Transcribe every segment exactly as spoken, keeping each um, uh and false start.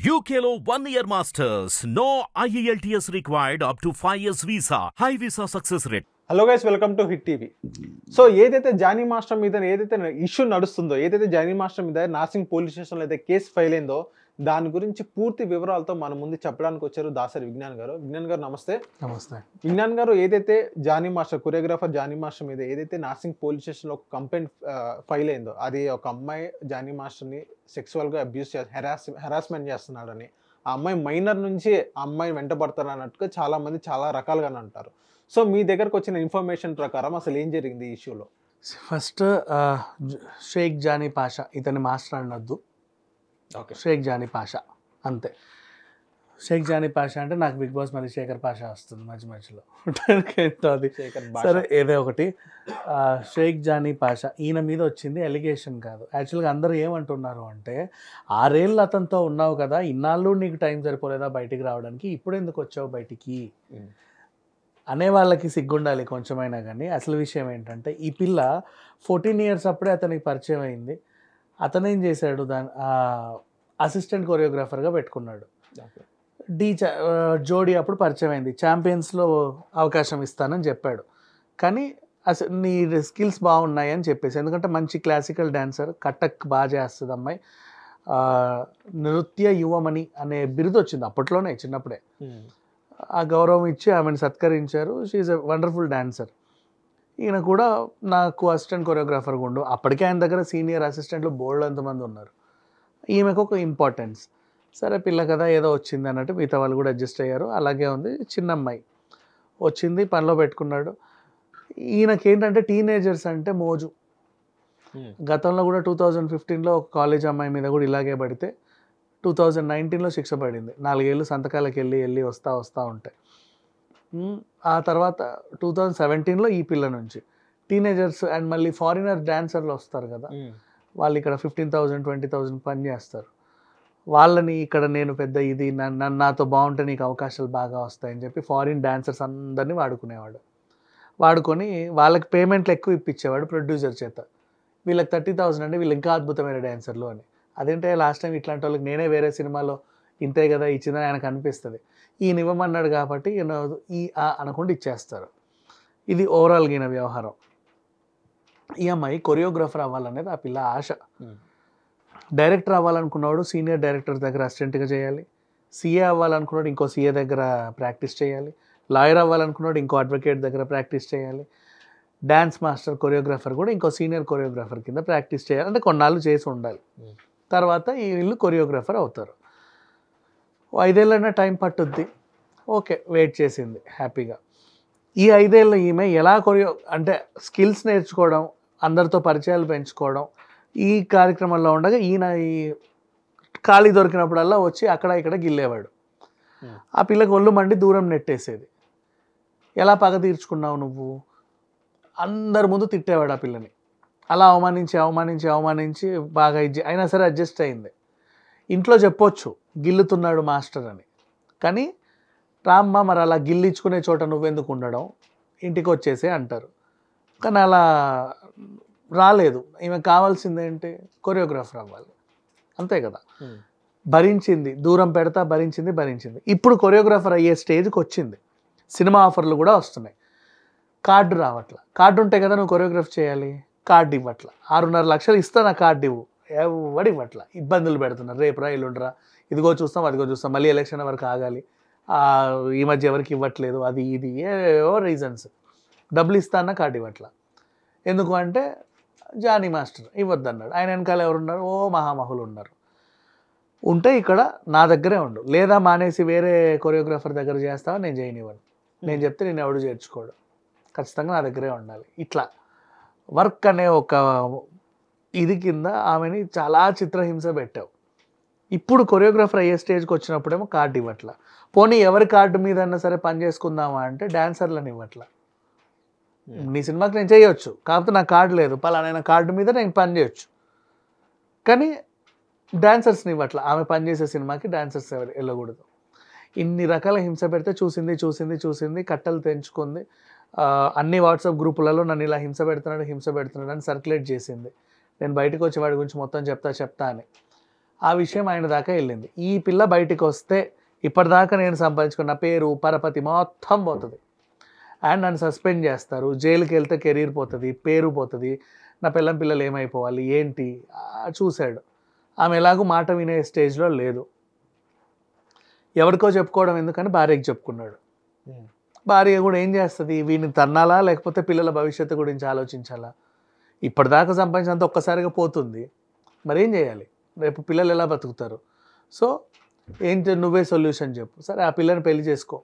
U K లో one year masters. No I E L T S required up to five years visa. High visa success rate. Hello guys, welcome to hit TV. So ఏదైతే Jani master మీద ఏదైతే issue నడుస్తుందో, ఏదైతే Jani master మీద Narsingi police స్టేషన్లో అయితే case file అయిందో దాని గురించి పూర్తి వివరాలతో మన ముందు చెప్పడానికి వచ్చారు దాసరి విజ్ఞాన్ గారు. విజ్ఞాన్ గారు నమస్తే. నమస్తే విజ్ఞాన్ గారు, ఏదైతే Jani master choreographer Jani master మీద ఏదైతే నాసింగ్ పోలీస్ స్టేషన్లో ఒక కంప్లైంట్ ఫైల్ అయిందో, అది ఒక అమ్మాయి జానీ మాస్టర్ని సెక్సువల్గా అబ్యూస్ చే హెరాస్ హెరాస్మెంట్ చేస్తున్నాడని, ఆ అమ్మాయి మైనర్ నుంచి ఆ అమ్మాయి వెంటబడతారు అన్నట్టుగా చాలా మంది చాలా రకాలుగా అంటారు. సో మీ దగ్గరకు వచ్చిన ఇన్ఫర్మేషన్ ప్రకారం అసలు ఏం జరిగింది ఈ ఇష్యూలో? ఫస్ట్ షేక్ జానీ పాషా, ఇతని మాస్టర్ అనొద్దు, ఓకే, షేక్ జానీ పాషా అంతే. షేక్ జానీ పాషా అంటే నాకు బిగ్ బాస్ మరి శేఖర్ పాషా వస్తుంది మధ్య మధ్యలో అది. సరే, ఏదో ఒకటి. షేక్ జానీ పాషా ఈయన మీద వచ్చింది ఎలిగేషన్ కాదు. యాక్చువల్గా అందరూ ఏమంటున్నారు అంటే, ఆరేళ్ళు అతనితో ఉన్నావు కదా, ఇన్నాళ్ళు నీకు టైం సరిపోలేదా బయటికి రావడానికి, ఇప్పుడు ఎందుకు వచ్చావు బయటికి అనే వాళ్ళకి సిగ్గుండాలి కొంచెమైనా. కానీ అసలు విషయం ఏంటంటే, ఈ పిల్ల ఫోర్టీన్ ఇయర్స్ అప్పుడే అతనికి పరిచయం అయింది. అతను ఏం చేశాడు, దాని అసిస్టెంట్ కొరియోగ్రాఫర్గా పెట్టుకున్నాడు. డీ జోడీ అప్పుడు పరిచయం అయింది, ఛాంపియన్స్లో అవకాశం ఇస్తానని చెప్పాడు. కానీ అసలు నీ స్కిల్స్ బాగున్నాయి అని చెప్పేసి, ఎందుకంటే మంచి క్లాసికల్ డాన్సర్, కట్టక్ బాగా చేస్తుంది అమ్మాయి, నృత్య యువమణి అనే బిరుదు వచ్చింది అప్పట్లోనే, చిన్నప్పుడే. ఆ గౌరవం ఇచ్చి ఆమెను సత్కరించారు. She's a wonderful dancer. ఈయన కూడా నాకు అసిస్టెంట్ కొరియోగ్రాఫర్గా ఉండు, అప్పటికే ఆయన దగ్గర సీనియర్ అసిస్టెంట్లు బోల్డ్ ఎంతమంది ఉన్నారు. ఈమెకు ఒక ఇంపార్టెన్స్. సరే, పిల్ల కదా ఏదో వచ్చింది అన్నట్టు మిగతా వాళ్ళు కూడా అడ్జస్ట్ అయ్యారు. అలాగే ఉంది. చిన్న అమ్మాయి వచ్చింది, పనిలో పెట్టుకున్నాడు. ఈయనకి ఏంటంటే టీనేజర్స్ అంటే మోజు. గతంలో కూడా టూ థౌజండ్ ఫిఫ్టీన్లో ఒక కాలేజ్ అమ్మాయి మీద కూడా ఇలాగే పడితే టూ థౌజండ్ నైన్టీన్లో శిక్ష పడింది. నాలుగేళ్ళు సంతకాలకు వెళ్ళి వెళ్ళి వస్తూ వస్తూ ఉంటాయి. ఆ తర్వాత టూ థౌజండ్ సెవెంటీన్లో ఈ పిల్ల నుంచి టీనేజర్స్ అండ్ మళ్ళీ ఫారినర్ డాన్సర్లు వస్తారు కదా, వాళ్ళు ఇక్కడ ఫిఫ్టీన్ థౌజండ్ ట్వంటీ థౌజండ్ పని చేస్తారు. వాళ్ళని ఇక్కడ నేను పెద్ద ఇది నన్ను నాతో బాగుంటే నీకు అవకాశాలు బాగా వస్తాయని చెప్పి ఫారిన్ డాన్సర్స్ అందరినీ వాడుకునేవాడు. వాడుకొని వాళ్ళకి పేమెంట్లు ఎక్కువ ఇప్పించేవాడు ప్రొడ్యూసర్ చేత. వీళ్ళకి థర్టీ థౌసండ్ అంటే వీళ్ళు ఇంకా అద్భుతమైన డాన్సర్లు అని. అదేంటే లాస్ట్ టైం ఇట్లాంటి వాళ్ళకి నేనే వేరే సినిమాలో ఇంతే కదా ఇచ్చిందని ఆయనకు అనిపిస్తుంది. ఈయన ఇవ్వమన్నాడు కాబట్టి ఈయన ఈ అనకుండా ఇచ్చేస్తారు. ఇది ఓవరాల్గా ఈయన వ్యవహారం. ఈ అమ్మాయి కొరియోగ్రాఫర్ అవ్వాలనేది ఆ పిల్ల ఆశ. డైరెక్టర్ అవ్వాలనుకున్నాడు సీనియర్ డైరెక్టర్ దగ్గర అసిస్టెంట్గా చేయాలి. సీఏ అవ్వాలనుకున్నాడు ఇంకో సీఏ దగ్గర ప్రాక్టీస్ చేయాలి. లాయర్ అవ్వాలనుకున్నాడు ఇంకో అడ్వకేట్ దగ్గర ప్రాక్టీస్ చేయాలి. డాన్స్ మాస్టర్ కొరియోగ్రాఫర్ కూడా ఇంకో సీనియర్ కొరియోగ్రాఫర్ కింద ప్రాక్టీస్ చేయాలి. అంటే కొన్నాళ్ళు చేసి ఉండాలి. తర్వాత ఈ వీళ్ళు కొరియోగ్రాఫర్ అవుతారు. ఐదేళ్ళైనా టైం పట్టుద్ది. ఓకే, వెయిట్ చేసింది హ్యాపీగా. ఈ ఐదేళ్ళు ఈమె ఎలా కొరియో అంటే స్కిల్స్ నేర్చుకోవడం, అందరితో పరిచయాలు పెంచుకోవడం, ఈ కార్యక్రమంలో ఉండగా ఈయన ఈ ఖాళీ దొరికినప్పుడల్లా వచ్చి అక్కడ ఇక్కడ గిల్లేవాడు. ఆ పిల్లకి ఒళ్ళు మండి దూరం నెట్టేసేది. ఎలా పగ తీర్చుకున్నావు నువ్వు, అందరి ముందు తిట్టేవాడు ఆ పిల్లని. అలా అవమానించి అవమానించి అవమానించి బాగా ఇచ్చి అయినా సరే అడ్జస్ట్ అయింది. ఇంట్లో చెప్పొచ్చు గిల్లుతున్నాడు మాస్టర్ అని, కానీ రామ్మ మరి అలా గిల్లించుకునే చోట నువ్వెందుకు ఉండడం, ఇంటికి వచ్చేసే అంటారు. కానీ అలా రాలేదు. ఈమె కావాల్సింది ఏంటి, కొరియోగ్రాఫర్ అవ్వాలి, అంతే కదా. భరించింది, దూరం పెడతా భరించింది భరించింది ఇప్పుడు కొరియోగ్రాఫర్ అయ్యే స్టేజ్కి వచ్చింది. సినిమా ఆఫర్లు కూడా వస్తున్నాయి. కార్డు రావట్లా. కార్డు ఉంటే కదా నువ్వు కొరియోగ్రాఫ్ చేయాలి. కార్డు ఇవ్వట్ల. ఆరున్నర లక్షలు ఇస్తా నా కార్డు ఇవ్వు, ఎవడు ఇవ్వట్ల. ఇబ్బందులు పెడుతున్నారు. రేపు రా ఎల్లుండిరా, ఇదిగో చూస్తాం అదిగో చూస్తాం, మళ్ళీ ఎలక్షన్ వరకు ఆగాలి, ఈ మధ్య ఎవరికి ఇవ్వట్లేదు, అది ఇది ఏవో రీజన్స్. డబ్బులు ఇస్తా అన్న కార్డు ఇవ్వట్ల. ఎందుకు అంటే జానీ మాస్టర్ ఇవ్వద్దన్నాడు. ఆయన వెనకాల ఎవరున్నారు, ఓ మహామహులు ఉన్నారు. ఉంటే ఇక్కడ నా దగ్గరే ఉండు, లేదా మానేసి వేరే కొరియోగ్రాఫర్ దగ్గర చేస్తావా, నేను చేయనివ్వను. నేను చెప్తే నేను ఎవడు చేర్చుకోడు, ఖచ్చితంగా నా దగ్గరే ఉండాలి. ఇట్లా వర్క్ అనే ఒక ఇది కింద ఆమెని చాలా చిత్రహింస పెట్టావు. ఇప్పుడు కొరియోగ్రాఫర్ అయ్యే స్టేజ్కి వచ్చినప్పుడేమో కార్డు ఇవ్వట్ల. పోనీ ఎవరి కార్డు మీద అయినా సరే పని చేసుకుందామా అంటే డాన్సర్లను ఇవ్వట్ల. నీ సినిమాకి నేను చేయొచ్చు, కాకపోతే నా కార్డు లేదు, పలానా కార్డు మీద నేను పని చేయొచ్చు, కానీ డాన్సర్స్ని ఇవ్వట్ల. ఆమె పనిచేసే సినిమాకి డాన్సర్స్ వెళ్ళకూడదు. ఇన్ని రకాల హింస పెడితే చూసింది చూసింది చూసింది కట్టలు తెంచుకుంది. అన్ని వాట్సాప్ గ్రూపులలో నన్ను ఇలా హింస పెడుతున్నాడు హింస పెడుతున్నాడు అని సర్క్యులేట్ చేసింది. నేను బయటకు వచ్చి వాడి గురించి మొత్తం చెప్తా చెప్తా అని. ఆ విషయం ఆయన దాకా వెళ్ళింది. ఈ పిల్ల బయటికి వస్తే ఇప్పటిదాకా నేను సంపాదించుకున్న పేరు పరపతి మొత్తం పోతుంది అండ్ నన్ను సస్పెండ్ చేస్తారు, జైలుకి వెళ్తే కెరీర్ పోతుంది, పేరు పోతుంది, నా పిల్లం పిల్లలు ఏమైపోవాలి ఏంటి చూశాడు. ఆమె ఎలాగూ మాట వినే స్టేజ్లో లేదు. ఎవరికో చెప్పుకోవడం ఎందుకని భార్యకి చెప్పుకున్నాడు. భార్య కూడా ఏం చేస్తుంది, వీడిని తన్నాలా లేకపోతే పిల్లల భవిష్యత్తు గురించి ఆలోచించాలా? ఇప్పటిదాకా సంపాదించినంత ఒక్కసారిగా పోతుంది, మరేం చేయాలి, రేపు పిల్లలు ఎలా బతుకుతారు? సో ఏంటి నువ్వే సొల్యూషన్ చెప్పు. సరే ఆ పిల్లని పెళ్లి చేసుకో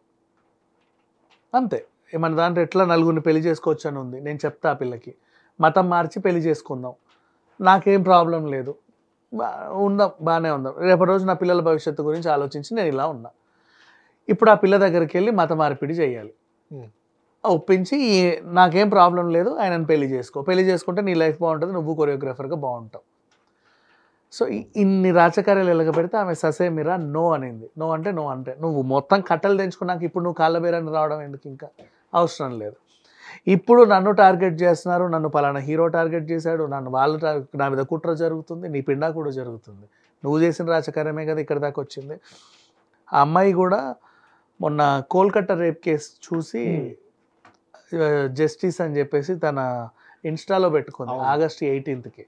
అంతే. మన దాంట్లో ఎట్లా నలుగురిని పెళ్లి చేసుకోవచ్చు అని ఉంది, నేను చెప్తా ఆ పిల్లకి మతం మార్చి పెళ్లి చేసుకుందాం, నాకేం ప్రాబ్లం లేదు, ఉందాం బాగానే ఉందాం, రేపటి రోజు నా పిల్లల భవిష్యత్తు గురించి ఆలోచించి నేను ఇలా ఉన్నా. ఇప్పుడు ఆ పిల్ల దగ్గరికి వెళ్ళి మత మార్పిడి చేయాలి, ఒప్పించి నాకేం ప్రాబ్లం లేదు ఆయనను పెళ్లి చేసుకో, పెళ్లి చేసుకుంటే నీ లైఫ్ బాగుంటుంది, నువ్వు కొరియోగ్రాఫర్గా బాగుంటావు. సో ఇన్ని రాచకార్యాలు ఎలగబెడితే ఆమె ససేమిరా నో అనింది. నో అంటే నో అంటే నువ్వు మొత్తం కట్టలు తెంచుకున్నాక ఇప్పుడు నువ్వు కాళ్ళ బేరాన్ని రావడం ఎందుకు, ఇంకా అవసరం లేదు. ఇప్పుడు నన్ను టార్గెట్ చేస్తున్నారు, నన్ను పలానా హీరో టార్గెట్ చేశాడు, నన్ను వాళ్ళు నా మీద కుట్ర జరుగుతుంది, నీ పిండా కూడా జరుగుతుంది, నువ్వు చేసిన రాచకార్యమే కదా ఇక్కడ దాకా వచ్చింది. ఆ అమ్మాయి కూడా మొన్న కోల్కతా రేప్ కేసు చూసి జస్టిస్ అని చెప్పేసి తన ఇన్స్టాలో పెట్టుకుంది ఆగస్ట్ ఎయిటీన్త్కి.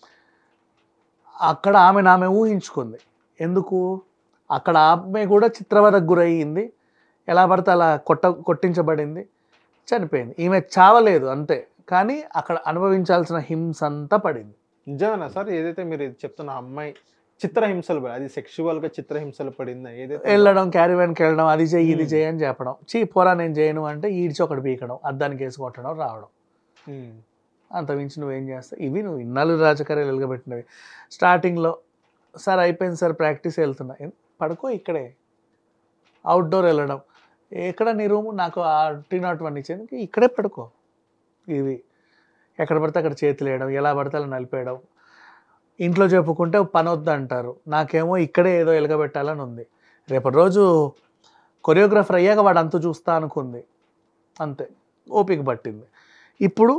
అక్కడ ఆమె ఆమె ఊహించుకుంది. ఎందుకు, అక్కడ ఆమె కూడా చిత్రవదకు గురయ్యింది, ఎలా పడితే అలా కొట్ట కొట్టించబడింది, చనిపోయింది. ఈమె చావలేదు అంతే, కానీ అక్కడ అనుభవించాల్సిన హింస అంతా పడింది. నిజమేనా సార్ ఏదైతే మీరు చెప్తున్న అమ్మాయి చిత్రహింసలు పడి, అది సెక్షువల్గా చిత్రహింసలు పడింది, ఏదైతే వెళ్ళడం క్యారీవాన్కి వెళ్ళడం, అది చేయి ఇది చేయి అని చెప్పడం, చీ పోరా నేను చేయను అంటే ఈడ్చి ఒకటి పీకడం, అద్దానికి వేసి కొట్టడం రావడం, అంత మించి నువ్వేం చేస్తావు. ఇవి నువ్వు ఇన్నాళ్ళు రాజకీయాలు వెలుగబెట్టినవి. స్టార్టింగ్లో సార్ అయిపోయింది సార్ ప్రాక్టీస్ వెళ్తున్నా, పడుకో ఇక్కడే, అవుట్డోర్ వెళ్ళడం, ఎక్కడ నీ రూము, నాకు ఆ టీ నాట్ వన్ ఇచ్చేందుకు ఇక్కడే పడుకో, ఇవి ఎక్కడ పడితే అక్కడ చేతులు వేయడం, ఎలా పడితే అలా నలిపేయడం, ఇంట్లో చెప్పుకుంటే పని వద్దు అంటారు, నాకేమో ఇక్కడే ఏదో వెలగబెట్టాలని ఉంది. రేపటి రోజు కొరియోగ్రాఫర్ అయ్యాక వాడు అంతు చూస్తా అనుకుంది, అంతే ఓపిక పట్టింది. ఇప్పుడు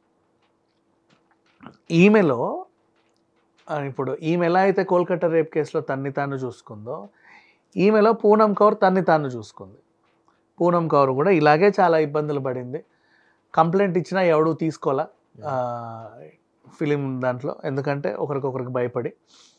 ఈమెలో ఇప్పుడు ఈమె ఎలా అయితే కోల్కతా రేప్ కేసులో తన్ని తాను చూసుకుందో, ఈమెలో పూనం కౌర్ తన్ని తాను చూసుకుంది. పూనం కౌర్ కూడా ఇలాగే చాలా ఇబ్బందులు పడింది. కంప్లైంట్ ఇచ్చినా ఎవడు తీసుకోవాలా ఫిలిం దాంట్లో, ఎందుకంటే ఒకరికొకరికి భయపడి.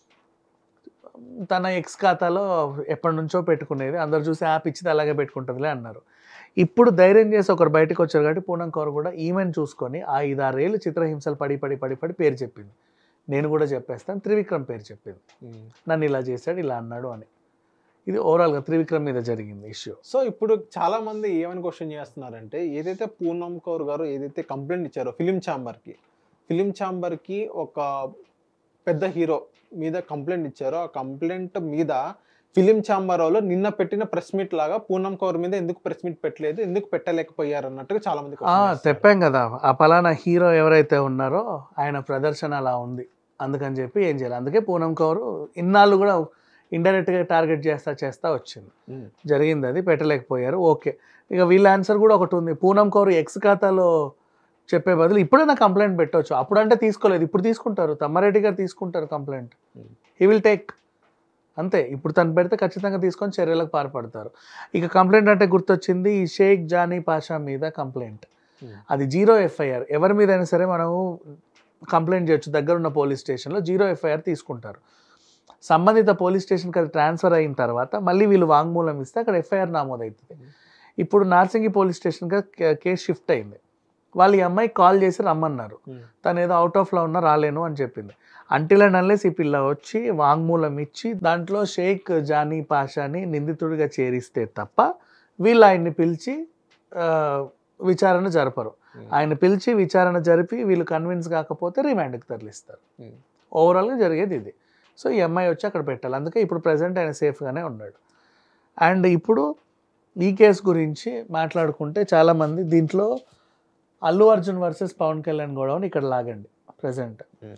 తన ఎక్స్ ఖాతాలో ఎప్పటి నుంచో పెట్టుకునేది, అందరు చూసి యాప్ ఇచ్చింది అలాగే పెట్టుకుంటుందిలే అన్నారు. ఇప్పుడు ధైర్యం చేసి ఒకరు బయటకు వచ్చారు కాబట్టి పూనం కౌర్ కూడా ఈమెను చూసుకొని ఆ ఐదారేళ్ళు చిత్రహింసలు పడి పడి పడి పడి పేరు చెప్పింది. నేను కూడా చెప్పేస్తాను, త్రివిక్రమ్ పేరు చెప్పింది, నన్ను ఇలా చేశాడు ఇలా అన్నాడు అని. ఇది ఓవరాల్గా త్రివిక్రమ్ మీద జరిగింది ఇష్యూ. సో ఇప్పుడు చాలా మంది ఏమని క్వశ్చన్ చేస్తున్నారంటే, ఏదైతే పూనం కౌర్ గారు ఏదైతే కంప్లైంట్ ఇచ్చారో ఫిలిం ఛాంబర్కి ఫిలిం ఛాంబర్కి ఒక పెద్ద హీరో మీద కంప్లైంట్ ఇచ్చారో, ఆ కంప్లైంట్ మీద ఫిలిం ఛాంబర్ వాళ్ళు నిన్న పెట్టిన ప్రెస్ మీట్ లాగా పూనం కౌర్ మీద ఎందుకు ప్రెస్ మీట్ పెట్టలేదు, ఎందుకు పెట్టలేకపోయారు అన్నట్టుగా చాలా మంది చెప్పాం కదా. ఆ పలానా హీరో ఎవరైతే ఉన్నారో ఆయన ప్రదర్శన అలా ఉంది, అందుకని చెప్పి ఏం చేయాలి. అందుకే పూనం కౌర్ ఇన్నాళ్ళు కూడా ఇండైరెక్ట్గా టార్గెట్ చేస్తా చేస్తా వచ్చింది, జరిగింది, అది పెట్టలేకపోయారు. ఓకే, ఇక వీళ్ళ ఆన్సర్ కూడా ఒకటి ఉంది, పూనం కౌర్ ఎక్స్ ఖాతాలో చెప్పే బదులు ఇప్పుడే నా కంప్లైంట్ పెట్టవచ్చు, అప్పుడంటే తీసుకోలేదు, ఇప్పుడు తీసుకుంటారు, తమ్మారెడ్డి గారు తీసుకుంటారు కంప్లైంట్, హీ విల్ టేక్, అంతే. ఇప్పుడు తను పెడితే ఖచ్చితంగా తీసుకొని చర్యలకు పాల్పడతారు. ఇక కంప్లైంట్ అంటే గుర్తొచ్చింది ఈ షేక్ జానీ పాషా మీద కంప్లైంట్, అది జీరో ఎఫ్ఐఆర్. ఎవరి మీద అయినా సరే మనము కంప్లైంట్ చేయొచ్చు, దగ్గరున్న పోలీస్ స్టేషన్లో జీరో ఎఫ్ఐఆర్ తీసుకుంటారు. సంబంధిత పోలీస్ స్టేషన్కి అది ట్రాన్స్ఫర్ అయిన తర్వాత మళ్ళీ వీళ్ళు వాంగ్మూలం ఇస్తే అక్కడ ఎఫ్ఐఆర్ నమోదవుతుంది. ఇప్పుడు నార్సింగి పోలీస్ స్టేషన్గా కేసు షిఫ్ట్ అయింది. వాళ్ళు ఈ అమ్మాయికి కాల్ చేసి రమ్మన్నారు, తను ఏదో అవుట్ ఆఫ్లో ఉన్నా రాలేను అని చెప్పింది. అంటిల్ అండ్ అన్లెస్ ఈ పిల్ల వచ్చి వాంగ్మూలం ఇచ్చి దాంట్లో షేక్ జానీ పాషాని నిందితుడిగా చేరిస్తే తప్ప వీళ్ళు ఆయన్ని పిలిచి విచారణ జరపరు. ఆయన పిలిచి విచారణ జరిపి వీళ్ళు కన్విన్స్ కాకపోతే రిమాండ్కి తరలిస్తారు. ఓవరాల్గా జరిగేది ఇది. సో ఈ అమ్మాయి వచ్చి అక్కడ పెట్టాలి, అందుకే ఇప్పుడు ప్రజెంట్ ఆయన సేఫ్గానే ఉన్నాడు. అండ్ ఇప్పుడు ఈ కేసు గురించి మాట్లాడుకుంటే చాలామంది దీంట్లో అల్లు అర్జున్ వర్సెస్ పవన్ కళ్యాణ్ గొడవని ఇక్కడ లాగండి. ప్రజెంట్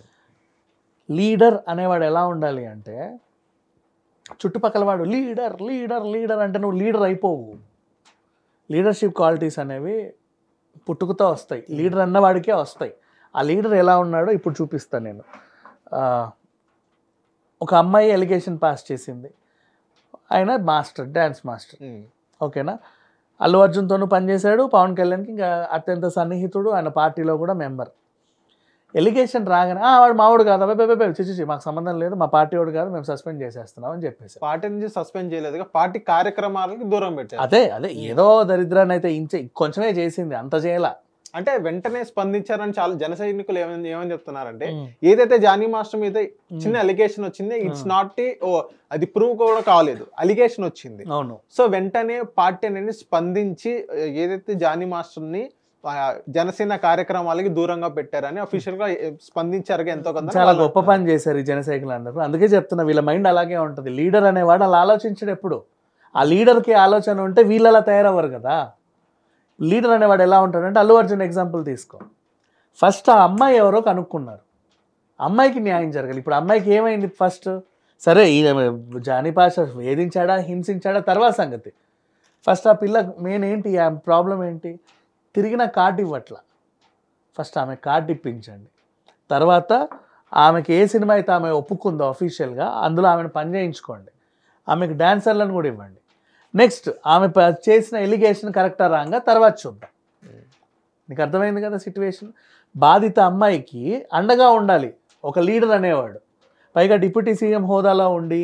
లీడర్ అనేవాడు ఎలా ఉండాలి అంటే, చుట్టుపక్కల వాడు లీడర్ లీడర్ లీడర్ అంటే నువ్వు లీడర్ అయిపోవు. లీడర్షిప్ క్వాలిటీస్ అనేవి పుట్టుకతో వస్తాయి, లీడర్ అన్నవాడికే వస్తాయి. ఆ లీడర్ ఎలా ఉన్నాడో ఇప్పుడు చూపిస్తాను నేను. ఒక అమ్మాయి ఎలిగేషన్ పాస్ చేసింది, ఆయన మాస్టర్, డ్యాన్స్ మాస్టర్, ఓకేనా. అల్లు అర్జున్తోనూ పనిచేశాడు, పవన్ కళ్యాణ్కి ఇంకా అత్యంత సన్నిహితుడు, ఆయన పార్టీలో కూడా మెంబర్. ఎలిగేషన్ రాగానే వాడు మావాడు కాదు, అబ్బాయి చిచి మాకు సంబంధం లేదు, మా పార్టీ వాడు కాదు, మేము సస్పెండ్ చేసేస్తున్నాం అని చెప్పేసి. పార్టీ నుంచి సస్పెండ్ చేయలేదు, పార్టీ కార్యక్రమాలకి దూరం పెట్టారు. అదే అదే ఏదో దరిద్రాన్ని అయితే ఇంచే కొంచెమే చేసింది, అంత చేయాల. అంటే వెంటనే స్పందించారని చాలా జన సైనికులు ఏమని ఏమని చెప్తున్నారంటే, ఏదైతే జానీ మాస్టర్ మీద చిన్న అలిగేషన్ వచ్చింది, ఇట్స్ నాట్ ఓ అది ప్రూవ్ కూడా కాలేదు, అలిగేషన్ వచ్చింది. అవును. సో వెంటనే పార్టీ అనేది స్పందించి ఏదైతే జానీ మాస్టర్ ని జనసేన కార్యక్రమాలకి దూరంగా పెట్టారని అఫీషియల్ గా స్పందించారు. ఎంతో కొంత చాలా గొప్ప పని చేశారు ఈ జన సైనికులు అందరూ. అందుకే చెప్తున్నా, వీళ్ళ మైండ్ అలాగే ఉంటుంది. లీడర్ అనేవాడు అలా ఆలోచించడు ఎప్పుడు. ఆ లీడర్కి ఆలోచన ఉంటే వీళ్ళు అలా తయారవ్వరు కదా. లీడర్ అనేవాడు ఎలా ఉంటాడంటే, అల్లు అర్జున్ ఎగ్జాంపుల్ తీసుకో. ఫస్ట్ ఆ అమ్మాయి ఎవరో కనుక్కున్నారు, అమ్మాయికి న్యాయం జరగాలి. ఇప్పుడు అమ్మాయికి ఏమైంది ఫస్ట్, సరే ఈ జానీ పాష వేధించాడా హింసించాడా తర్వాత సంగతి. ఫస్ట్ ఆ పిల్ల మెయిన్ ఏంటి, ఆ ప్రాబ్లం ఏంటి, తిరిగిన కార్డు ఇవ్వట్ల. ఫస్ట్ ఆమె కార్డు ఇప్పించండి, తర్వాత ఆమెకి ఏ సినిమా అయితే ఆమె ఒప్పుకుందో అఫీషియల్గా అందులో ఆమెను పని చేయించుకోండి, ఆమెకు డాన్సర్లను కూడా ఇవ్వండి. నెక్స్ట్ ఆమె చేసిన ఎలిగేషన్ కరెక్టా రాంగా తర్వాత చూద్దాం. నీకు అర్థమైంది కదా సిట్యువేషన్. బాధిత అమ్మాయికి అండగా ఉండాలి ఒక లీడర్ అనేవాడు, పైగా డిప్యూటీ సీఎం హోదాలో ఉండి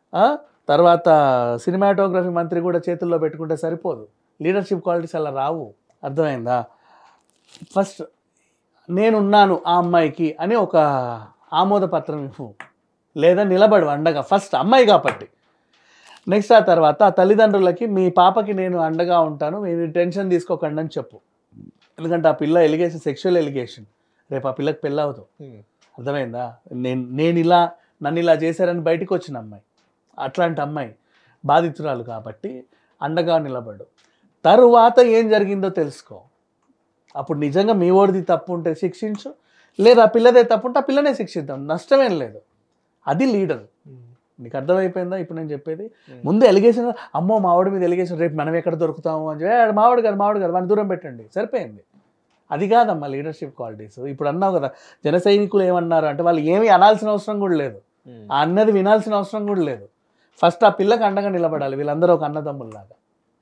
తర్వాత సినిమాటోగ్రఫీ మంత్రి కూడా చేతుల్లో పెట్టుకుంటే సరిపోదు. లీడర్షిప్ క్వాలిటీస్ అలా రావు. అర్థమైందా. ఫస్ట్ నేనున్నాను ఆ అమ్మాయికి అని ఒక ఆమోద పత్రం ఇవ్వు, లేదా నిలబడు అండగా, ఫస్ట్ అమ్మాయి కాబట్టి. నెక్స్ట్ ఆ తర్వాత ఆ తల్లిదండ్రులకి మీ పాపకి నేను అండగా ఉంటాను, మీరు టెన్షన్ తీసుకోకండి అని చెప్పు. ఎందుకంటే ఆ పిల్ల ఎలిగేషన్ సెక్షువల్ ఎలిగేషన్, రేపు ఆ పిల్లకి పెళ్ళి అవుతావు. అర్థమైందా. నేను నేను ఇలా నన్ను ఇలా చేశారని బయటకు వచ్చిన అమ్మాయి, అట్లాంటి అమ్మాయి బాధితురాలు కాబట్టి అండగా నిలబడు. తరువాత ఏం జరిగిందో తెలుసుకో. అప్పుడు నిజంగా మీ ఓడిది తప్పు ఉంటే శిక్షించు, లేదా ఆ పిల్లదే తప్పు ఉంటే ఆ పిల్లనే శిక్షిద్దాం, నష్టమేం లేదు. అది లీడర్. నీకు అర్థమైపోయిందా ఇప్పుడు నేను చెప్పేది. ముందు ఎలిగేషన్, అమ్మో మావాడి మీద ఎలిగేషన్, రేపు మనం ఎక్కడ దొరుకుతాము అని చెప్పి మావాడు కాదు మావాడు కాదు వాడిని దూరం పెట్టండి, సరిపోయింది. అది కాదమ్మా లీడర్షిప్ క్వాలిటీస్. ఇప్పుడు అన్నావు కదా జన సైనికులు ఏమన్నారు అంటే, వాళ్ళు ఏమీ అనాల్సిన అవసరం కూడా లేదు, ఆ అన్నది వినాల్సిన అవసరం కూడా లేదు. ఫస్ట్ ఆ పిల్లకి అండగా నిలబడాలి, వీళ్ళందరూ ఒక అన్నదమ్ముల్లాగా.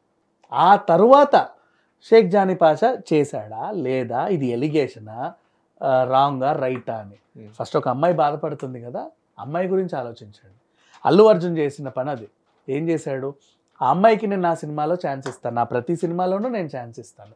ఆ తరువాత షేక్ జానీ పాషా చేశాడా లేదా, ఇది ఎలిగేషనా, రాంగా రైటా అని. ఫస్ట్ ఒక అమ్మాయి బాధపడుతుంది కదా, అమ్మాయి గురించి ఆలోచించండి. అల్లు అర్జున్ చేసిన పని అది. ఏం చేశాడు, ఆ అమ్మాయికి నేను నా సినిమాలో ఛాన్స్ ఇస్తాను, నా ప్రతి సినిమాలోనూ నేను ఛాన్స్ ఇస్తాను.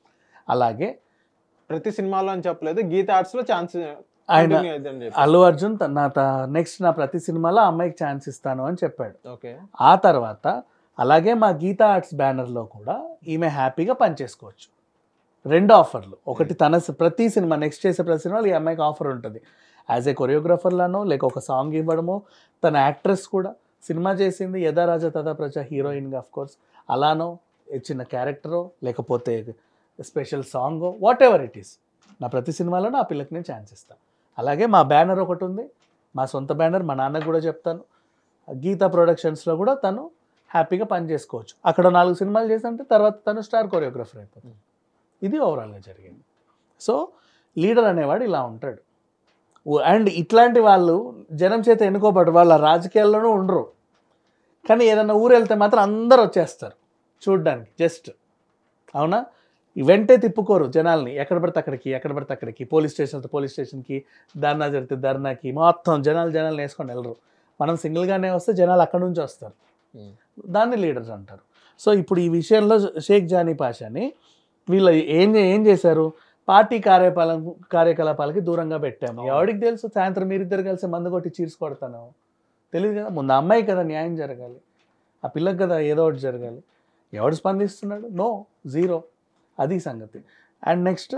అలాగే ప్రతి సినిమాలో అని చెప్పలేదు, గీత ఆర్ట్స్లో ఛాన్స్ ఆయన అల్లు అర్జున్ నా నెక్స్ట్ నా ప్రతి సినిమాలో ఆ అమ్మాయికి ఛాన్స్ ఇస్తాను అని చెప్పాడు. ఓకే. ఆ తర్వాత అలాగే మా గీతా ఆర్ట్స్ బ్యానర్లో కూడా ఈమె హ్యాపీగా పనిచేసుకోవచ్చు. రెండు ఆఫర్లు, ఒకటి తన ప్రతి సినిమా నెక్స్ట్ చేసే ప్రతి సినిమాలో ఈ అమ్మాయికి ఆఫర్ ఉంటుంది, యాజ్ ఏ కొరియోగ్రాఫర్లానో లేక ఒక సాంగ్ ఇవ్వడమో. తన యాక్ట్రెస్ కూడా సినిమా చేసింది, యథా రాజా తథా ప్రజ హీరోయిన్గా ఆఫ్ కోర్స్, అలానో చిన్న క్యారెక్టరో లేకపోతే స్పెషల్ సాంగో వాట్ ఎవర్ ఇట్ ఈస్, నా ప్రతి సినిమాలోనూ ఆ పిల్లకి నేను ఛాన్స్ ఇస్తాను. అలాగే మా బ్యానర్ ఒకటి ఉంది, మా సొంత బ్యానర్, మా నాన్నకు కూడా చెప్తాను, గీతా ప్రొడక్షన్స్లో కూడా తను హ్యాపీగా పని చేసుకోవచ్చు. అక్కడ నాలుగు సినిమాలు చేస్తుంటే తర్వాత తను స్టార్ కొరియోగ్రాఫర్ అయిపోతుంది. ఇది ఓవరాల్గా జరిగింది. సో లీడర్ అనేవాడు ఇలా ఉంటాడు. అండ్ ఇట్లాంటి వాళ్ళు జనం చేత ఎన్నుకోబడ్డారు, వాళ్ళ రాజకీయాల్లోనూ ఉండరు, కానీ ఏదైనా ఊరు వెళ్తే మాత్రం అందరూ వచ్చేస్తారు చూడ్డానికి జస్ట్. అవునా, వెంటే తిప్పుకోరు జనాల్ని, ఎక్కడ పడితే అక్కడికి ఎక్కడ పడితే అక్కడికి, పోలీస్ స్టేషన్ పోలీస్ స్టేషన్కి, ధర్నా జరిగితే ధర్నాకి, మొత్తం జనాలు జనాలు వేసుకొని వెళ్ళరు. మనం సింగిల్గానే వస్తే జనాలు అక్కడి నుంచి వస్తారు, దాన్ని లీడర్స్ అంటారు. సో ఇప్పుడు ఈ విషయంలో షేక్ జానీ పాషాని వీళ్ళు ఏం ఏం చేశారు, పార్టీ కార్యపాల కార్యకలాపాలకి దూరంగా పెట్టాము. ఎవరికి తెలుసు, సాయంత్రం మీరిద్దరు కలిసి మందు కొట్టి చీర్స్ కొడతాను, తెలియదు కదా. ముందు అమ్మాయి కదా న్యాయం జరగాలి, ఆ పిల్లకి కదా ఏదో ఒకటి జరగాలి. ఎవడు స్పందిస్తున్నాడు, నో, జీరో, అది సంగతి. అండ్ నెక్స్ట్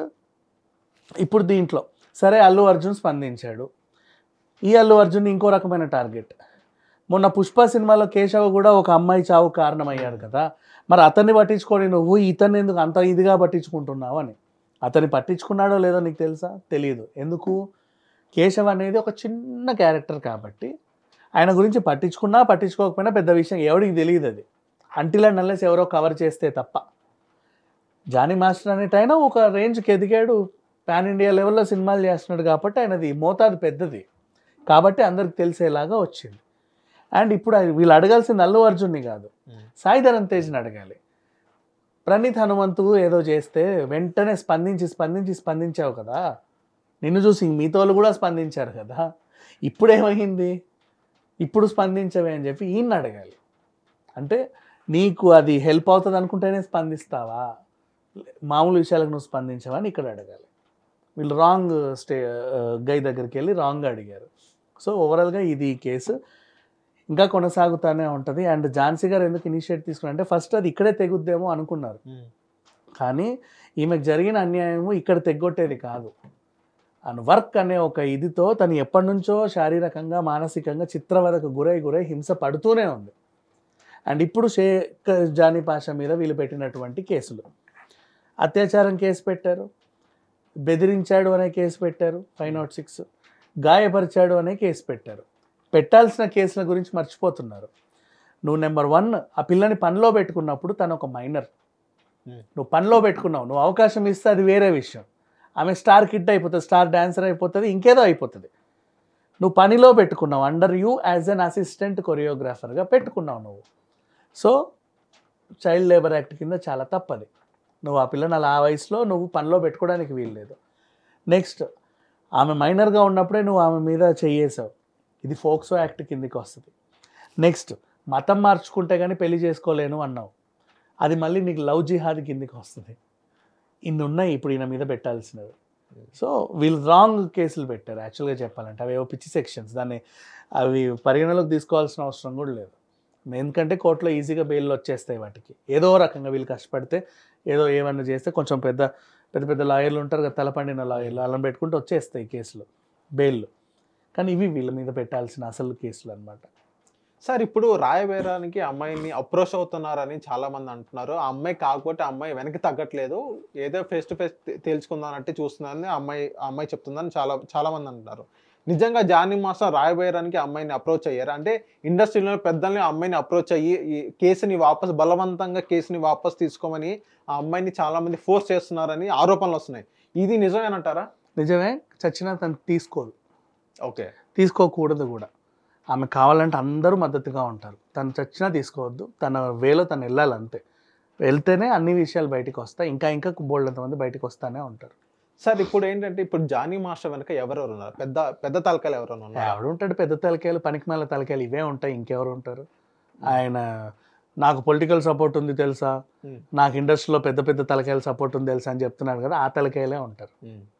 ఇప్పుడు దీంట్లో సరే అల్లు అర్జున్ స్పందించాడు, ఈ అల్లు అర్జున్ ఇంకో రకమైన టార్గెట్. మొన్న పుష్ప సినిమాలో కేశవ కూడా ఒక అమ్మాయి చావు కారణమయ్యాడు కదా, మరి అతన్ని పట్టించుకొని నువ్వు ఇతన్ని ఎందుకు అంత ఇదిగా పట్టించుకుంటున్నావు అని. అతన్ని పట్టించుకున్నాడో లేదో నీకు తెలుసా, తెలియదు. ఎందుకు, కేశవ్ అనేది ఒక చిన్న క్యారెక్టర్ కాబట్టి ఆయన గురించి పట్టించుకున్నా పట్టించుకోకపోయినా పెద్ద విషయం ఎవరికి తెలియదు, అది అంటిల్ అండ్ అన్లెస్ ఎవరో కవర్ చేస్తే తప్ప. జానీ మాస్టర్ అనేటి ఆయన ఒక రేంజ్కి ఎదిగాడు, పాన్ ఇండియా లెవెల్లో సినిమాలు చేస్తున్నాడు కాబట్టి ఆయనది మోతాదు పెద్దది. కాబట్టి అందరికి తెలిసేలాగా వచ్చింది. అండ్ ఇప్పుడు వీళ్ళు అడగాల్సింది అల్లు అర్జున్ని కాదు, సాయి ధరమ్ తేజ్ని అడగాలి. ప్రణీత్ హనుమంతు ఏదో చేస్తే వెంటనే స్పందించి స్పందించి స్పందించావు కదా, నిన్ను చూసి మీతో కూడా స్పందించారు కదా, ఇప్పుడు ఏమైంది, ఇప్పుడు స్పందించవే అని చెప్పి ఈయన్ని అడగాలి. అంటే నీకు అది హెల్ప్ అవుతుంది అనుకుంటేనే స్పందిస్తావా, మామూలు విషయాలకు నువ్వు స్పందించావా అని ఇక్కడ అడగాలి. వీళ్ళు రాంగ్ స్టే గై దగ్గరికి వెళ్ళి రాంగ్గా అడిగారు. సో ఓవరాల్గా ఇది కేసు ఇంకా కొనసాగుతూనే ఉంటుంది. అండ్ ఝాన్సీ గారు ఎందుకు ఇనిషియేట్ తీసుకున్నారంటే ఫస్ట్ అది ఇక్కడే తెగుద్దేమో అనుకున్నారు, కానీ ఈమెకు జరిగిన అన్యాయము ఇక్కడ తెగొట్టేది కాదు. అండ్ వర్క్ అనే ఒక ఇదితో తను ఎప్పటి నుంచో శారీరకంగా మానసికంగా చిత్రవదకు గురై గురై హింస పడుతూనే ఉంది. అండ్ ఇప్పుడు షేక్ జానీ పాషా మీద వీళ్ళు పెట్టినటువంటి కేసులు, అత్యాచారం కేసు పెట్టారు, బెదిరించాడు అనే కేసు పెట్టారు ఫైవ్ నాట్ సిక్స్, గాయపరిచాడు అనే కేసు పెట్టారు. పెట్టాల్సిన కేసుల గురించి మర్చిపోతున్నారు. నువ్వు నెంబర్ వన్ ఆ పిల్లని పనిలో పెట్టుకున్నప్పుడు తను ఒక మైనర్, నువ్వు పనిలో పెట్టుకున్నావు, నువ్వు అవకాశం ఇస్తే అది వేరే విషయం. ఆమె స్టార్ కిడ్ అయిపోతుంది, స్టార్ డాన్సర్ అయిపోతుంది, ఇంకేదో అయిపోతుంది. నువ్వు పనిలో పెట్టుకున్నావు, under you as an assistant కొరియోగ్రాఫర్గా పెట్టుకున్నావు నువ్వు. సో చైల్డ్ లేబర్ యాక్ట్ కింద చాలా తప్పది. నువ్వు ఆ పిల్లని అలా ఆ వయసులో నువ్వు పనిలో పెట్టుకోవడానికి వీల్లేదు. నెక్స్ట్ ఆమె మైనర్గా ఉన్నప్పుడే నువ్వు ఆమె మీద చెయ్యేసావు, ఇది ఫోక్సో యాక్ట్ కిందికి వస్తుంది. నెక్స్ట్ మతం మార్చుకుంటే కానీ పెళ్లి చేసుకోలేను అన్నావు, అది మళ్ళీ నీకు లవ్ జిహాద్ కిందికి వస్తుంది. ఇన్ని ఉన్నాయి ఇప్పుడు ఈయన మీద పెట్టాల్సినవి. సో వీళ్ళు రాంగ్ కేసులు పెట్టారు యాక్చువల్గా చెప్పాలంటే. అవి ఏవో పిచ్చి సెక్షన్స్, దాన్ని అవి పరిగణలోకి తీసుకోవాల్సిన అవసరం కూడా లేదు. ఎందుకంటే కోర్టులో ఈజీగా బెయిల్లో వచ్చేస్తాయి వాటికి. ఏదో రకంగా వీళ్ళు కష్టపడితే ఏదో ఏమన్నా చేస్తే కొంచెం పెద్ద పెద్ద పెద్ద లాయర్లు ఉంటారు కదా, తలపండిన లాయర్లు, అలా పెట్టుకుంటే వచ్చేస్తాయి కేసులు బెయిల్. కానీ ఇవి వీళ్ళ మీద పెట్టాల్సిన అసలు కేసులు అనమాట. సార్ ఇప్పుడు రాయబేరానికి అమ్మాయిని అప్రోచ్ అవుతున్నారని చాలా మంది అంటున్నారు. ఆ అమ్మాయి కాకపోతే ఆ అమ్మాయి వెనక్కి తగ్గట్లేదు, ఏదో ఫేస్ టు ఫేస్ తేల్చుకుందానంటే చూస్తున్నారని అమ్మాయి ఆ అమ్మాయి చెప్తుందని చాలా చాలా మంది అంటున్నారు. నిజంగా జానీ మాస్టర్ రాయబేరానికి అమ్మాయిని అప్రోచ్ అయ్యారు అంటే ఇండస్ట్రీలో పెద్దల్ని అమ్మాయిని అప్రోచ్ అయ్యి ఈ కేసుని వాపస్ బలవంతంగా కేసుని వాపస్ తీసుకోమని ఆ అమ్మాయిని చాలా మంది ఫోర్స్ చేస్తున్నారని ఆరోపణలు వస్తున్నాయి. ఇది నిజమేనంటారా? నిజమే, చచ్చినా తను తీసుకోదు. ఓకే, తీసుకోకూడదు కూడా. ఆమె కావాలంటే అందరూ మద్దతుగా ఉంటారు, తను చచ్చినా తీసుకోవద్దు, తన వేలో తను వెళ్ళాలంతే. వెళ్తేనే అన్ని విషయాలు బయటకు వస్తాయి, ఇంకా ఇంకా బోల్డ్ అంతమంది బయటకు వస్తానే ఉంటారు. సార్ ఇప్పుడు ఏంటంటే ఇప్పుడు జానీ మాస్టర్ వెనక ఎవరెవరు ఉన్నారు? పెద్ద పెద్ద తలకాయలు ఎవరైనా ఉన్నారు? ఎవరు ఉంటాడు? పెద్ద తలకాయలు, పనికిమాల తలకాయలు ఇవే ఉంటాయి, ఇంకెవరు ఉంటారు? ఆయన నాకు పొలిటికల్ సపోర్ట్ ఉంది తెలుసా, నాకు ఇండస్ట్రీలో పెద్ద పెద్ద తలకాయలు సపోర్ట్ ఉంది తెలుసా అని చెప్తున్నారు కదా, ఆ తలకాయలే ఉంటారు.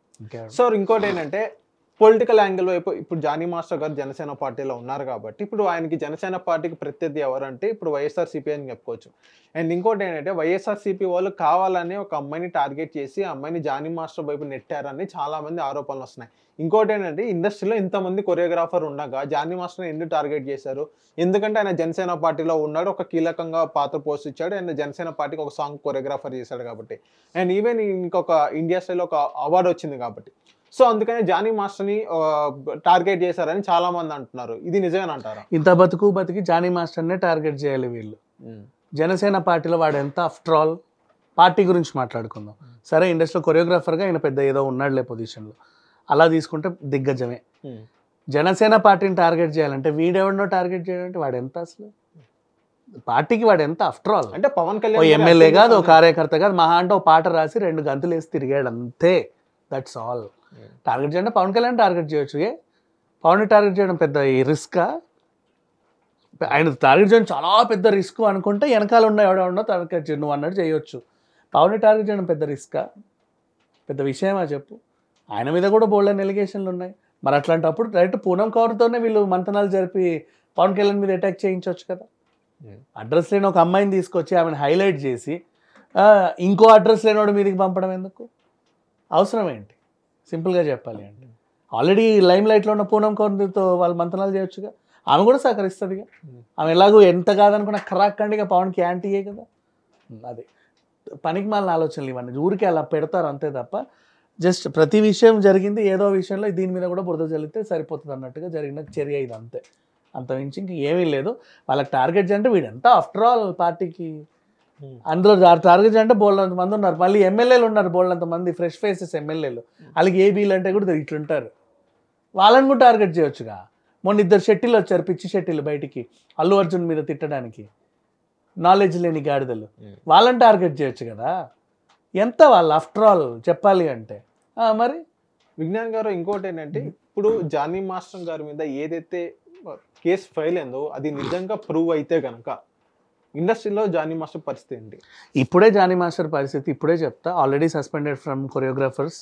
సార్ ఇంకోటి ఏంటంటే పొలిటికల్ యాంగిల్ వైపు ఇప్పుడు జానీ మాస్టర్ గారు జనసేన పార్టీలో ఉన్నారు కాబట్టి ఇప్పుడు ఆయనకి జనసేన పార్టీకి ప్రత్యర్థి ఎవరంటే ఇప్పుడు వైఎస్ఆర్సీపీ అని చెప్పుకోవచ్చు. అండ్ ఇంకోటి ఏంటంటే వైఎస్ఆర్సీపీ వాళ్ళు కావాలని ఒక అమ్మాయిని టార్గెట్ చేసి ఆ అమ్మాయిని జానీ మాస్టర్ వైపు నెట్టారని చాలా మంది ఆరోపణలు వస్తున్నాయి. ఇంకోటి ఏంటంటే ఇండస్ట్రీలో ఇంతమంది కొరియోగ్రాఫర్ ఉండగా జానీ మాస్టర్ని ఎందుకు టార్గెట్ చేశారు? ఎందుకంటే ఆయన జనసేన పార్టీలో ఉన్నాడు, ఒక కీలకంగా పాత్ర పోషించాడు, అండ్ జనసేన పార్టీకి ఒక సాంగ్ కొరియోగ్రాఫర్ చేశాడు కాబట్టి, అండ్ ఈవెన్ ఇంకొక ఇండియా స్టైల్లో ఒక అవార్డు వచ్చింది కాబట్టి. సో అందుకని జానీ మాస్టర్ని టార్గెట్ చేశారని చాలా మంది అంటున్నారు. ఇది నిజమేనంటారా? ఇంత బతుకు బతికి జానీ మాస్టర్నే టార్గెట్ చేయాలి వీళ్ళు. జనసేన పార్టీలో వాడు ఎంత, ఆఫ్టర్ ఆల్ పార్టీ గురించి మాట్లాడుకుందాం సరే, ఇండస్ట్రీలో కొరియోగ్రాఫర్గా ఆయన పెద్ద ఏదో ఉన్నాడులే పొజిషన్లో, అలా తీసుకుంటే దిగ్గజమే. జనసేన పార్టీని టార్గెట్ చేయాలంటే వీడెవడనో టార్గెట్ చేయాలంటే వాడు ఎంత, అసలు పార్టీకి వాడు ఎంత, ఆఫ్టర్ ఆల్ అంటే పవన్ కళ్యాణ్ ఎమ్మెల్యే కాదు, ఓ కార్యకర్త కాదు, మహా అంటే ఓ పాట రాసి రెండు గంతులు వేసి తిరిగాడు అంతే, దట్స్ ఆల్. టార్గెట్ చేయండి పవన్ కళ్యాణ్ టార్గెట్ చేయొచ్చు. ఏ పవన్ టార్గెట్ చేయడం పెద్ద రిస్కా? ఆయన టార్గెట్ చేయడం చాలా పెద్ద రిస్క్ అనుకుంటే వెనకాల ఉన్న ఎవడో టార్గెట్ చేయ నువ్వు అన్నట్టు చేయొచ్చు. పవన్ టార్గెట్ చేయడం పెద్ద రిస్కా? పెద్ద విషయమా చెప్పు? ఆయన మీద కూడా బోల్డెన్ ఎలిగేషన్లు ఉన్నాయి. మరి అట్లాంటప్పుడు డైరెక్ట్ పూనం కవర్తోనే వీళ్ళు మంతనాలు జరిపి పవన్ కళ్యాణ్ మీద అటాక్ చేయించవచ్చు కదా. అడ్రస్ లేని ఒక అమ్మాయిని తీసుకొచ్చి ఆమెను హైలైట్ చేసి ఇంకో అడ్రస్ లేనివాడు మీదకి పంపడం ఎందుకు? అవసరం ఏంటి? సింపుల్గా చెప్పాలి అంటే ఆల్రెడీ లైమ్ లైట్లో ఉన్న పూనం కౌర్తో వాళ్ళు మంతనాలు చేయొచ్చుగా, ఆమె కూడా సహకరిస్తుందిగా. ఆమె ఎలాగో ఎంత కాదనుకున్న ఖరాక్కండిగా పవన్కి యాంటీయే కదా. అది పనికి మాలిన ఆలోచనలు ఇవన్నీ, ఊరికి అలా పెడతారు అంతే తప్ప జస్ట్ ప్రతి విషయం జరిగింది ఏదో విషయంలో దీని మీద కూడా బురద చల్లితే సరిపోతుంది అన్నట్టుగా జరిగిన చర్య ఇది అంతే, అంత మించి ఇంక ఏమీ లేదు. వాళ్ళకి టార్గెట్ చేయంటే వీడంతా ఆఫ్టర్ ఆల్ పార్టీకి అందులో టార్గెట్ అంటే బోల్డంత మంది ఉన్నారు, మళ్ళీ ఎమ్మెల్యేలు ఉన్నారు బోల్డంత మంది, ఫ్రెష్ ఫేసెస్ ఎమ్మెల్యేలు, వాళ్ళకి ఏ బీలు అంటే కూడా ఇట్లుంటారు, వాళ్ళని కూడా టార్గెట్ చేయొచ్చుగా. మొన్న ఇద్దరు షెట్టిలు వచ్చారు, పిచ్చి షెట్టిలు బయటికి అల్లు అర్జున్ మీద తిట్టడానికి, నాలెడ్జ్ లేని గాడిదలు. వాళ్ళని టార్గెట్ చేయొచ్చు కదా. ఎంత వాళ్ళు ఆఫ్టర్ ఆల్ చెప్పాలి అంటే. మరి విజ్ఞాన్ గారు ఇంకోటి ఏంటంటే, ఇప్పుడు జానీ మాస్టర్ గారి మీద ఏదైతే కేసు ఫైల్ అయిందో అది నిజంగా ప్రూవ్ అయితే కనుక ఇండస్ట్రీలో జానీ మాస్టర్ పరిస్థితి ఏంటి? ఇప్పుడే జానీ మాస్టర్ పరిస్థితి ఇప్పుడే చెప్తా. Already suspended from choreographers.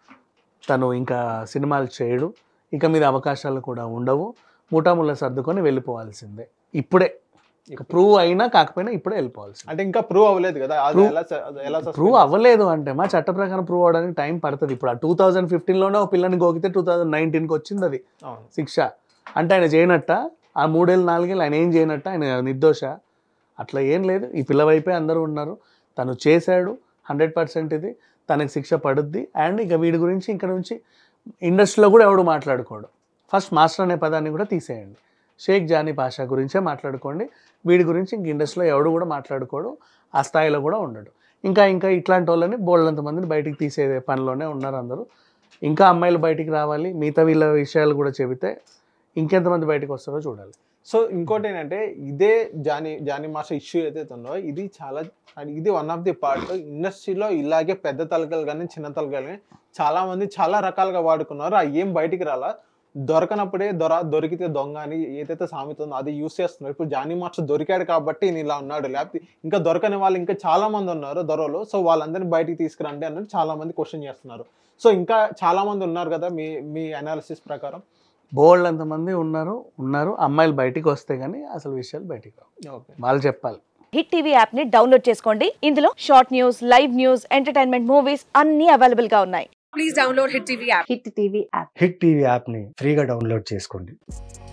తను ఇంకా సినిమాలు చేయడు, ఇక మీద అవకాశాలు కూడా ఉండవు, ముఠాముళ్ళ సర్దుకొని వెళ్ళిపోవాల్సిందే. ఇప్పుడే ప్రూవ్ అయినా కాకపోయినా ఇప్పుడే వెళ్ళిపోవాల్సింది. అంటే ఇంకా ప్రూవ్ అవ్వలేదు కదా, ప్రూవ్ అవ్వలేదు అంటే మా చట్ట ప్రకారం ప్రూవ్ అవడానికి టైం పడుతుంది. ఇప్పుడు ఆ టూ థౌజండ్ ఫిఫ్టీన్లోనే ఒక పిల్లని గోకితే టూ థౌజండ్ నైన్టీన్కి వచ్చింది అది శిక్ష. అంటే ఆయన చేయనట్ట, ఆ మూడేళ్ళు నాలుగేళ్ళు ఆయన ఏం చేయనట్ట, ఆయన నిర్దోష? అట్లా ఏం లేదు. ఈ పిల్ల వైపే అందరూ ఉన్నారు. తను చేశాడు హండ్రెడ్ పర్సెంట్, ఇది తనకి శిక్ష పడుద్ది. అండ్ ఇక వీడి గురించి ఇక్కడ నుంచి ఇండస్ట్రీలో కూడా ఎవడు మాట్లాడుకోడు. ఫస్ట్ మాస్టర్ అనే పదాన్ని కూడా తీసేయండి. షేక్ జానీ పాషా గురించే మాట్లాడుకోండి. వీడి గురించి ఇంక ఇండస్ట్రీలో ఎవడు కూడా మాట్లాడుకోడు, ఆ స్థాయిలో కూడా ఉండడు. ఇంకా ఇంకా ఇట్లాంటి వాళ్ళని బోల్డంత మందిని బయటికి తీసే పనిలోనే ఉన్నారు అందరూ. ఇంకా అమ్మాయిలు బయటికి రావాలి, మిగతా వీళ్ళ విషయాలు కూడా చెబితే ఇంకెంతమంది బయటకు వస్తారో చూడాలి. సో ఇంకోటి ఏంటంటే, ఇదే జానీ జానీ మాస్టర్ ఇష్యూ ఏదైతే ఉందో ఇది చాలా ఇది వన్ ఆఫ్ ది పార్ట్. ఇండస్ట్రీలో ఇలాగే పెద్ద తలకలు కానీ చిన్న తలకలు కానీ చాలా మంది చాలా రకాలుగా వాడుకున్నారు. ఆ ఏం బయటికి రాలా, దొరకనప్పుడే దొర దొరికితే దొంగ అని ఏదైతే సామెత ఉందో అది యూస్ చేస్తున్నారు. ఇప్పుడు జానీ మాస్టర్ దొరికాడు కాబట్టి ఈయన ఇలా ఉన్నాడు, లేకపోతే ఇంకా దొరకని వాళ్ళు ఇంకా చాలా మంది ఉన్నారు దొరలు. సో వాళ్ళందరినీ బయటికి తీసుకురండి అన్నట్టు చాలా మంది క్వశ్చన్ చేస్తున్నారు. సో ఇంకా చాలా మంది ఉన్నారు కదా మీ మీ అనాలిసిస్ ప్రకారం? బోల్డ్ అంతమంది ఉన్నారు ఉన్నారు అమ్మాయిలు బయటికి వస్తే కానీ అసలు విషయాలు బయటికి రావు, వాళ్ళు చెప్పాలి. హిట్ టీవీ యాప్ ని డౌన్లోడ్ చేసుకోండి. ఇందులో short news, live news, entertainment movies అన్ని అవైలబుల్ గా ఉన్నాయి. Please download hit TV app. Hit TV app hit TV app ని ఫ్రీగా డౌన్లోడ్ చేసుకోండి.